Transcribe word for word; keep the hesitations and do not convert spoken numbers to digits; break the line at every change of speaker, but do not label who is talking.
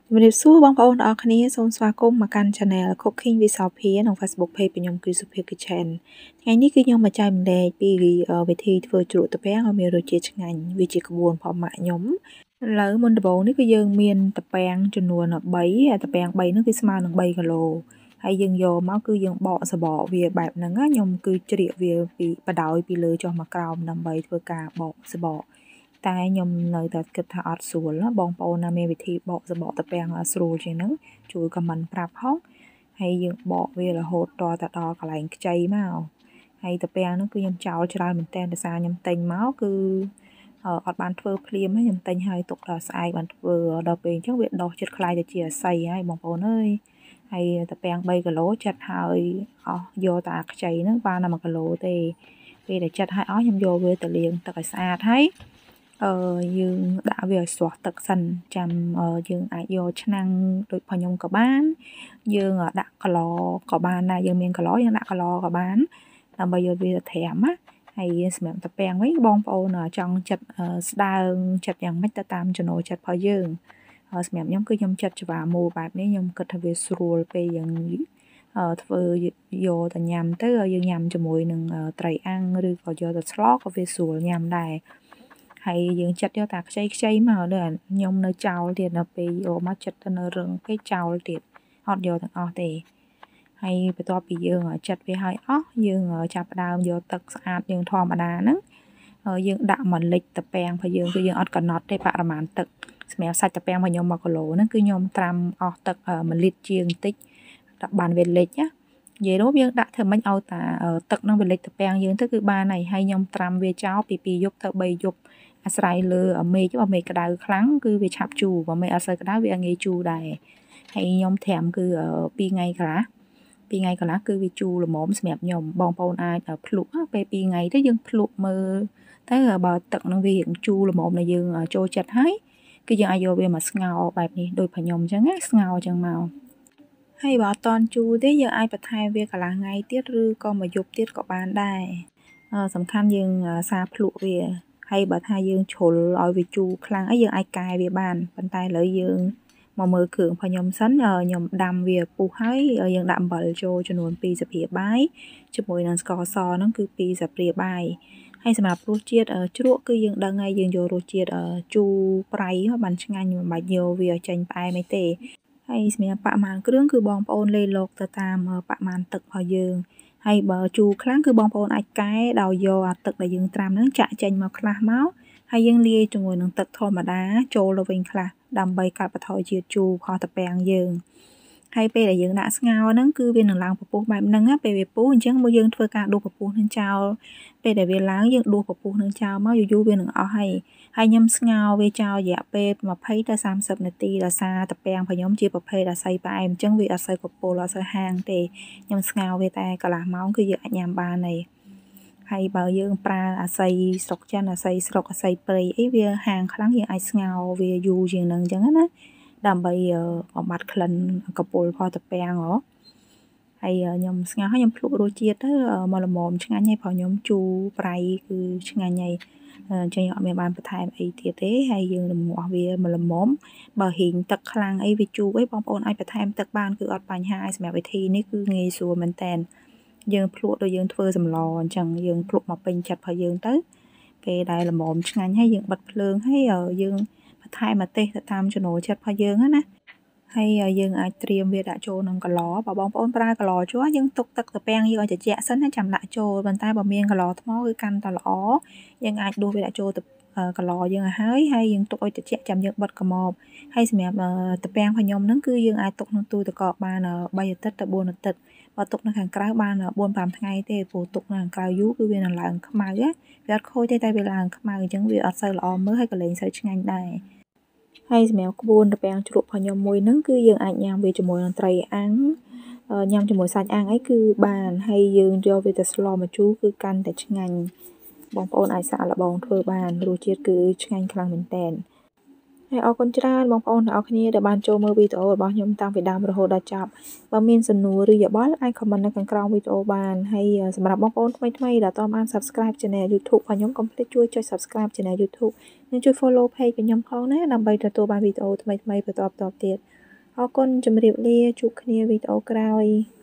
ជំរាបសួរបងប្អូនទាំងអស់គ្នាសូមស្វាគមន៍មកកាន់ Channel Cooking with Sophia និង Facebook Page របស់ខ្ញុំគឺ Sophia Kitchen ថ្ងៃនេះគឺខ្ញុំមកចែកម្លែកពីវិធីធ្វើជ្រក់ត្រពាំងឲ្យមានរសជាតិឆ្ងាញ់វាជាក្បួនផងម៉ាក់ខ្ញុំឥឡូវមុនដំបូងនេះគឺយើងមានត្រពាំងចំនួន3ហើយត្រពាំង3នោះគឺស្មើនឹង3គីឡូហើយយើងយកមកគឺយើងបកសបកវាបែបហ្នឹងខ្ញុំគឺជ្រៀកវាពីបដោយពីលើចុះមកក្រោមដើម្បីធ្វើការបកសបកតែខ្ញុំនៅតែគិតថាអត់ស្រួលបងប្អូនណាមានវិធីបកសបកត្រពាំងស្រួលជាងហ្នឹងជួយខមមិនប្រាប់ផងហើយយើងបកវារហូតតទៅដល់កន្លែងខ្ចីមកហើយត្រពាំងហ្នឹងគឺខ្ញុំចោលច្រើនមែនតើដោយសារខ្ញុំទិញមកគឺអត់បានធ្វើភ្លាមខ្ញុំទិញហើយទុកដល់ស្អែកបានធ្វើដល់ពេលអញ្ចឹងវាដុះចិត្តខ្លាយទៅជាអាស័យហើយបងប្អូនអើយហើយត្រពាំង3គីឡូចាត់ហើយអស់យកតែខ្ចីហ្នឹងបានតែ1គីឡូទេពេលដែលចាត់ហើយអស់ខ្ញុំយកវាទៅលាងទឹកឲ្យស្អាតហើយអឺយើងដាក់វាឲ្យស្រស់ទឹកសិនចាំយើងអាចយកឆ្នាំងដូចផងខ្ញុំក៏បានយើងដាក់កឡក៏បានដែរយើងមានកឡយើងដាក់កឡក៏បានដើម្បីយកវាទៅត្រាំណាហើយសម្រាប់ត្រពាំងវិញបងប្អូនចង់ចិត្តស្ដើងចិត្តយ៉ាងម៉េចទៅតាមចំណូលចិត្តរបស់យើងសម្រាប់ខ្ញុំគឺខ្ញុំចិត្តច្រវាមូលបែបនេះខ្ញុំគិតថាវាស្រួលពេលយើងធ្វើយកទៅញ៉ាំទៅយើងញ៉ាំជាមួយនឹងត្រីអាំងឬក៏យកទៅស្លក៏វាស្រួលញ៉ាំដែរហើយយើងចាត់យកតាខ្ចីខ្ចីមកលើខ្ញុំនៅចោលទៀតដល់ពេលយកមកចាត់ទៅនៅរឹងពេកចោលទៀតអត់យកទាំងអស់ទេហើយបន្ទាប់ពីយើងចាត់វាឲ្យអស់យើងចាប់ផ្ដើមយកទឹកស្អាតយើងធម្មតាហ្នឹងយើងដាក់1លីត្រត្រពាំងរបស់យើងគឺយើងអត់កំណត់ទេបរិមាណទឹកសម្រាប់សាច់ត្រពាំងរបស់ខ្ញុំ1គីឡូហ្នឹងគឺខ្ញុំត្រាំអស់ទឹក1លីត្រជាងបន្តិចដាក់បានវាលិចណានិយាយរួមយើងដាក់ធ្វើម៉េចឲ្យតាទឹកនឹងវាលិចត្រពាំងយើងទៅគឺបានហើយហើយខ្ញុំត្រាំវាចោលពី2យប់ទៅ3យប់អាស្រ័យលើមេឃបើមេឃក្តៅខ្លាំងគឺវាឆាប់ជូរបើមេឃអត់សូវក្តៅវាងាយជូរដែរហើយខ្ញុំត្រាំគឺ2ថ្ងៃកន្លះ2ថ្ងៃកន្លះគឺវាជូរល្មមសម្រាប់ខ្ញុំបងប្អូនអាចភ្លក់ពេល2ថ្ងៃទៅយើងភ្លក់មើលទៅបើទឹកនឹងវារៀងជូរល្មមដែលយើងចូលចិត្តហើយគឺយើងអាចយកវាមកស្ងោរបែបនេះដូចផងខ្ញុំអញ្ចឹងណាស្ងោរអញ្ចឹងមកហើយបើអត់តន់ជូរទេយើងអាចបន្ថែមវាកន្លះថ្ងៃទៀតឬក៏មួយយប់ទៀតក៏បានដែរសំខាន់យើងសាភ្លក់វាហើយបើថាយើងជ្រុលឲ្យវាជូរខ្លាំងអីយើងអាចកែវាបានប៉ុន្តែឥឡូវយើងមកមើលគ្រឿងរបស់ខ្ញុំសិនខ្ញុំដាំវាពុះហើយយើងដាក់អំបិលចូលចំនួន2ស្លាបព្រាបាយជាមួយនឹងស្ករសហ្នឹងគឺ2ស្លាបព្រាបាយហើយសម្រាប់រសជាតិជ្រក់គឺយើងដឹងហើយយើងយករសជាតិជូរប្រៃបានឆ្ងាញ់មិនបាច់យកវាចេញផ្អែមអីទេហើយសម្រាប់បរិមាណគ្រឿងគឺបងប្អូនលេលោកទៅតាមបរិមាណទឹករបស់យើងហើយបើជូរខ្លាំងគឺបងប្អូនអាចកែដោយយកអាទឹកដែលយើងត្រាំហ្នឹងចាក់ចេញមកខ្លះមកហើយយើងលាយជាមួយនឹងទឹកធម្មតាចូលទៅវិញខ្លះដើម្បីកាត់បន្ថយជាតិជូររបស់ត្រពាំងយើងហើយពេលដែលយើងដាក់ស្ងោរហ្នឹងគឺវានឹងឡើងពពុះបែបហ្នឹងពេលវាពុះអញ្ចឹងមកយើងធ្វើការដួសពពុះនឹងចោលពេលដែលវាឡើងយើងដួសពពុះនឹងចោលមកយូរយូរវានឹងអស់ហើយហើយខ្ញុំស្ងោរវាចោលរយៈពេល20ទៅ30នាទីដោយសារត្រពាំងរបស់ខ្ញុំជាប្រភេទអាស័យផ្អែមអញ្ចឹងវាអត់សូវកពុលអត់សូវហាងទេខ្ញុំស្ងោរវាតែកន្លះម៉ោងគឺយើងអាចញ៉ាំបានហើយហើយបើយើងប្រើអាស័យស្រុកចិនអាស័យស្រុកអាស័យព្រៃអីវាហាងខ្លាំងយើងអាចស្ងោរវាយូរជាងហ្នឹងអញ្ចឹងណាដើម្បីបំបត្តិក្លិនកពុលរបស់ត្រពាំងហ៎ហើយខ្ញុំស្ងោរហើយខ្ញុំភ្លក់រសជាតិទៅមកល្មមឆ្ងាញ់ហើយព្រោះខ្ញុំជូរប្រៃគឺឆ្ងាញ់ហើយអញ្ចឹងអត់មានបានបន្ថែមអីទៀតទេហើយយើងរំងាស់វាមកល្មមបើហ៊ីងទឹកខ្លាំងអីវាជូរអីបងប្អូនអាចបន្ថែមទឹកបានគឺអត់បញ្ហាសម្រាប់វិធីនេះគឺងាយស្រួលមែនតើយើងភ្លក់ដូចយើងធ្វើសម្លអញ្ចឹងយើងភ្លក់មកពេញចិត្តរបស់យើងទៅពេលដែលល្មមឆ្ងាញ់ហើយយើងបិទភ្លើងហើយយើងបន្ថែមម្ទេសទៅតាមចំណូលចិត្តរបស់យើងណាហើយយើងអាចត្រៀមវាដាក់ចូលក្នុងកឡបើបងប្អូនប្រើកឡជ័រយើងទុកទឹកត្រពាំងយើងឲ្យត្រជាក់សិនណាចាំដាក់ចូលប៉ុន្តែបើមានកឡថ្មគឺកាន់តែល្អយើងអាចដួសវាដាក់ចូលកឡយើងឲ្យហើយហើយយើងទុកឲ្យត្រជាក់ចាំយើងបិទកម៉បហើយសម្រាប់ត្រពាំងរបស់ខ្ញុំហ្នឹងគឺយើងអាចទុកក្នុងទូទឹកកកបាន3អាទិត្យទៅ4អាទិត្យបើទុកនៅខាងក្រៅបាន4 5ថ្ងៃទេព្រោះទុកនៅខាងក្រៅយូរគឺវានឹងឡើងខ្មៅវាអត់ខូចទេតែវាឡើងខ្មៅអញ្ចឹងវាអត់សូវល្អមើលហើយក៏លែងសូវឆ្ងាញ់ដែរហើយសម្រាប់ក្បួនត្រពាំងជ្រក់របស់ខ្ញុំមួយហ្នឹងគឺយើងអាចញ៉ាំវាជាមួយនឹងត្រីអាំងញ៉ាំជាមួយសាច់អាំងអីគឺបានហើយយើងយកវាទៅស្លម្ជូរគឺកាន់តែឆ្ងាញ់បងប្អូនអាចសាកល្បងធ្វើបានរសជាតិគឺឆ្ងាញ់ខ្លាំងមែនតើហើយអរគុណច្រើនបងប្អូនអ្នកគ្នាដែលបានចូលមើលវីដេអូរបស់ខ្ញុំតាំងពីដើមរហូតដល់ចប់បើមានសំណួរឬយោបល់អាច comment នៅខាងក្រោមវីដេអូបានហើយសម្រាប់បងប្អូនថ្មីៗដែលអត់បាន Subscribe Channel YouTube របស់ខ្ញុំកុំភ្លេចជួយចុច Subscribe Channel YouTube និងជួយ Follow Page របស់ខ្ញុំផងណាដើម្បីទទួលបានវីដេអូថ្មីៗបន្តបន្តទៀតអរគុណជម្រាបលាជួបគ្នាវីដេអូក្រោយ